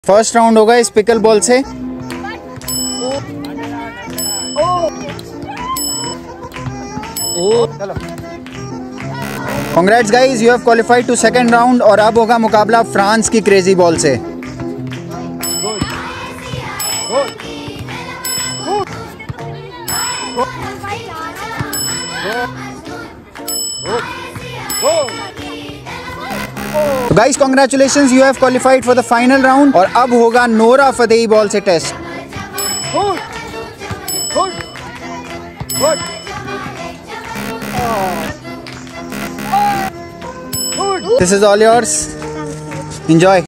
First round होगा इस pickle ball से। Congrats guys, you have qualified to second round. और अब होगा मुकाबला फ्रांस की क्रेजी बॉल से। तो guys congratulations, you have qualified for the final round. और अब होगा नोरा फतेही बॉल से test. This is all yours, enjoy.